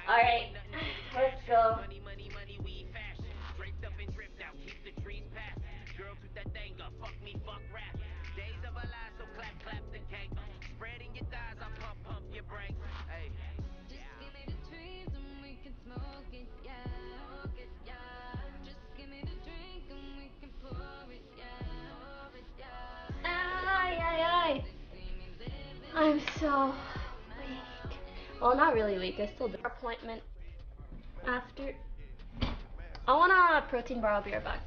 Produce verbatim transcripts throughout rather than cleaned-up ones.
Alright, let's go. Ay, ay, ay. I'm so weak. Well, not really weak. I still do appointment after. I want a protein bar. I'll be right back.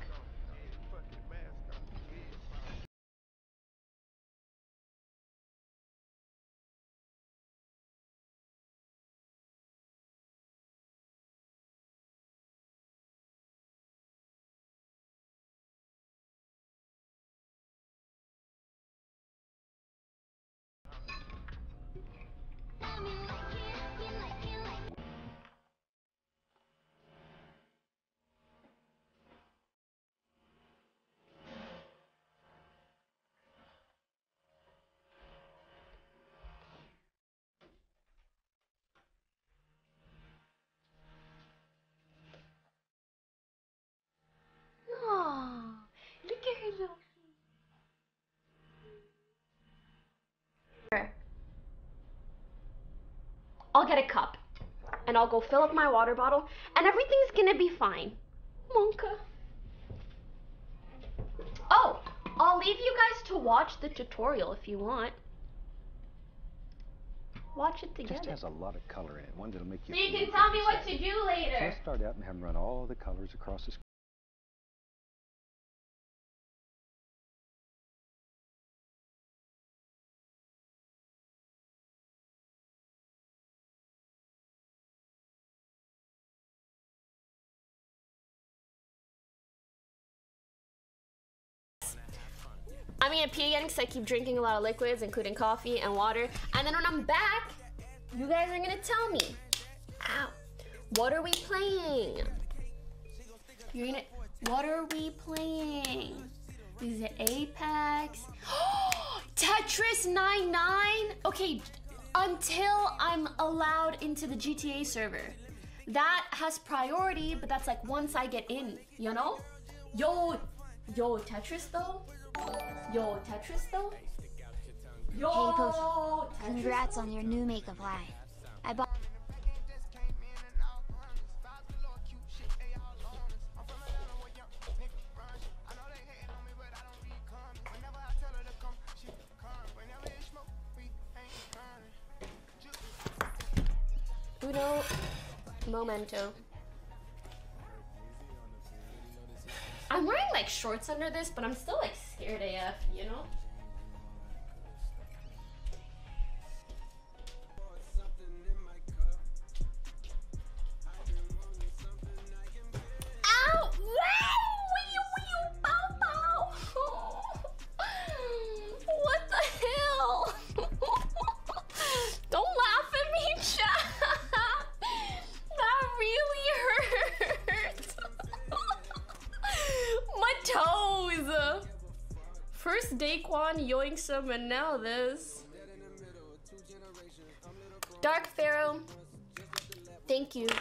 Oh, look at her little feet. I'll get a cup and I'll go fill up my water bottle and everything's gonna be fine. Monka. Oh, I'll leave you guys to watch the tutorial if you want. Watch it together. It just has a lot of color in it. One that'll make you. So you can tell me what to do later. So let's start out and have them run all the colors across the screen. I'm gonna pee again because I keep drinking a lot of liquids, including coffee and water. And then when I'm back, you guys are gonna tell me, ow, what are we playing? You're gonna, what are we playing? Is it Apex? Tetris ninety-nine? Okay, until I'm allowed into the G T A server. That has priority, but that's like once I get in, you know? Yo, yo, Tetris though? Yo, Tetris though? Yo, Hey, Post. Tetris Congrats though? on your new makeup line. I bought. Uno Momento. I'm wearing like shorts under this, but I'm still like scared A F, you know? Ow! Wow! Bow, bow. What the hell? Don't laugh at me, chat. That really hurt. My toes. First Daquan yoink some and now this. Dark Pharaoh, thank you.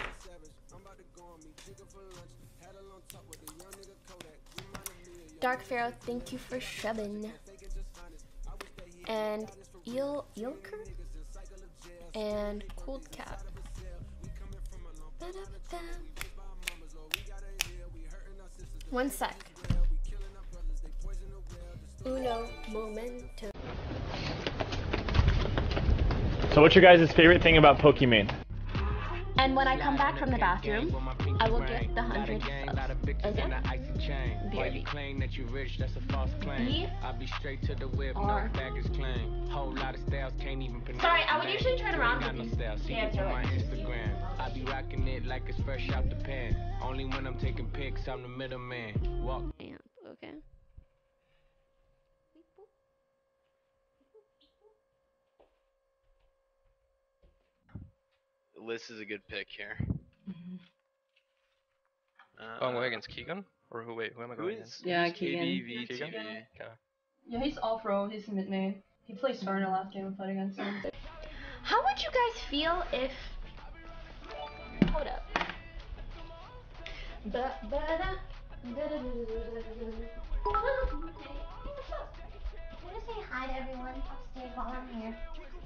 Dark Pharaoh, thank you for shoving. And Eel Eelker and Cold Cat. One sec. Uno momento. So what's your guys' favorite thing about Pokimane? And when I come back from the bathroom, I will get the hundred subs. Okay? B R B. B R. Sorry, I would usually turn around with these dance I be rocking it like it's fresh out the pan. Only when I'm taking pics, I'm the middleman. Walk. Amp, okay. Liz is a good pick here. Mm-hmm. Uh, Oh, I'm going against Keegan? Or who? Wait, who am I who going is? against? Yeah, who's Keegan. K B V T V? Keegan? Okay. Yeah, he's off-row, he's mid main. He played Starner last game and played against him. How would you guys feel if Ba, ba, da, da, da, da, da, da, da. I'm gonna say hi to everyone upstairs while I'm here.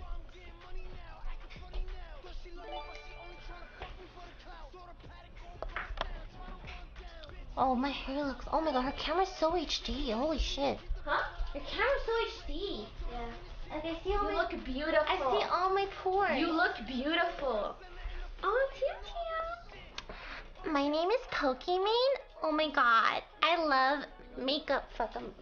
Oh, my hair looks. Oh my god, her camera's so H D. Holy shit. Huh? Your camera's so H D. Yeah. Like, I see all You my. look beautiful. I see all my pores. You look beautiful. Oh, Tia Tia. My name is Pokimane. Oh my god. I love makeup. Fuck, I'm.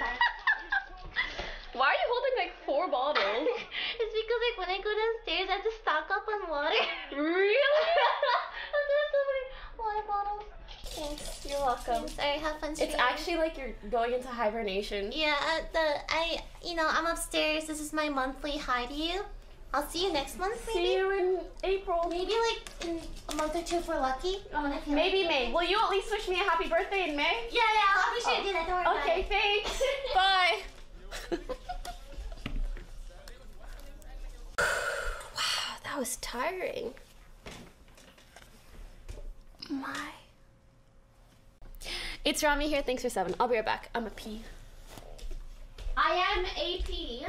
Why are you holding like four bottles? It's because like when I go downstairs, I have to stock up on water. Really? I'm doing so many water bottles. Thanks. You're welcome. Sorry, have fun. It's streaming. actually like you're going into hibernation. Yeah, uh, the I you know I'm upstairs. This is my monthly hi to you. I'll see you next month. Maybe. See you in April. Maybe like in a month or two if we're lucky. Uh, If you're maybe lucky. May. Will you at least wish me a happy birthday in May? Yeah, yeah. I'll be sure to do that. Don't worry about Okay, it. thanks. Bye. Wow, that was tiring. My. It's Rami here. Thanks for seven. I'll be right back. I'm a P. I am a P.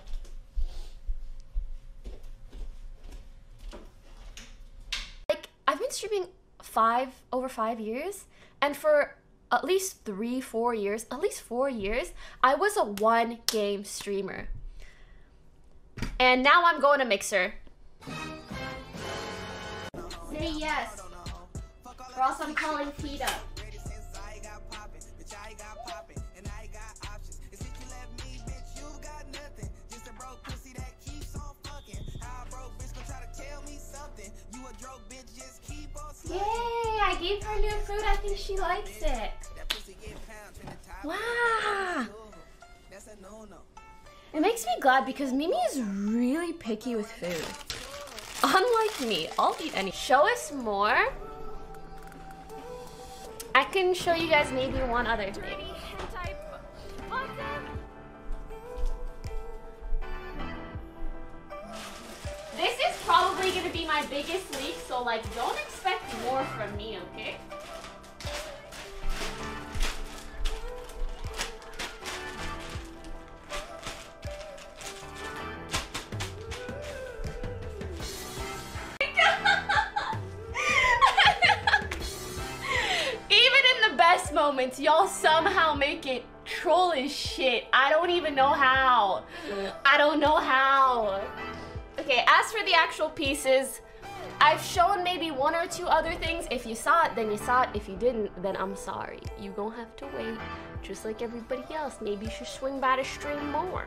Like, I've been streaming five, over five years, and for at least three, four years, at least four years, I was a one game streamer. And now I'm going to Mixer. Say yes, or else I'm calling Fida. Yay, I gave her new food. I think she likes it. Wow. It makes me glad because Mimi is really picky with food. Unlike me, I'll eat any. Show us more. I can show you guys maybe one other thing. This is probably gonna be my biggest leak, so like don't expect more from me, okay? Even in the best moments, y'all somehow make it troll as shit. I don't even know how. I don't know how. Okay, as for the actual pieces, I've shown maybe one or two other things. If you saw it, then you saw it. If you didn't, then I'm sorry. You gonna have to wait, just like everybody else. Maybe you should swing by the stream more.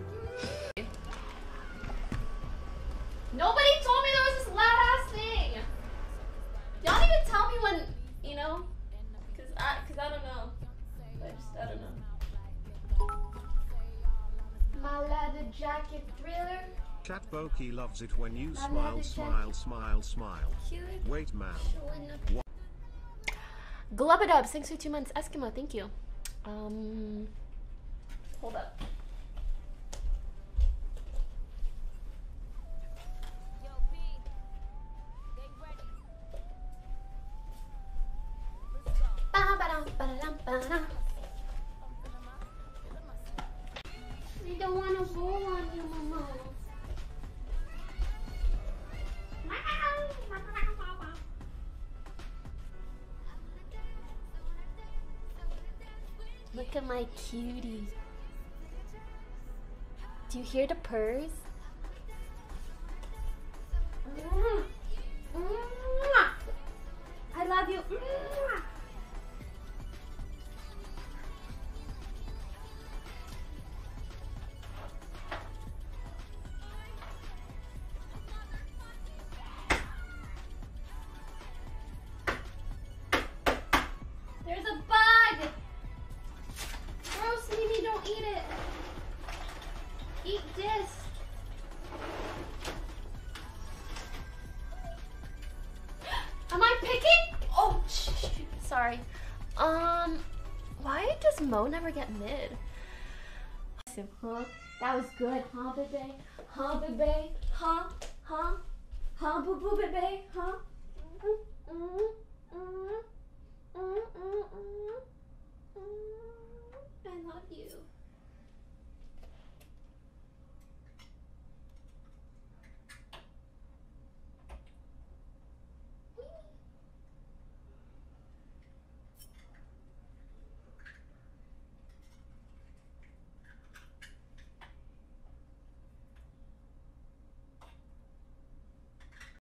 Nobody told me there was this loud ass thing. Y'all even tell me when, you know, cause I, cause I don't know. I just, I don't know. My leather jacket thriller. Chat Boki loves it when you smile, smile, smile, smile. Wait, man. Glubadubs, thanks for two months. Eskimo, thank you. Um, hold up. I don't want to roll on you, Mama. Look at my cutie. Do you hear the purrs? I love you. There's a bug! Gross, Mimi, don't eat it. Eat this. Am I picking? Oh, shh, sorry. Um, why does Mo never get mid? Huh? That was good, huh, baby? Huh, baby? Huh? Huh? Huh, boo boo, baby? Huh? Mm-hmm. Mm-hmm. love you.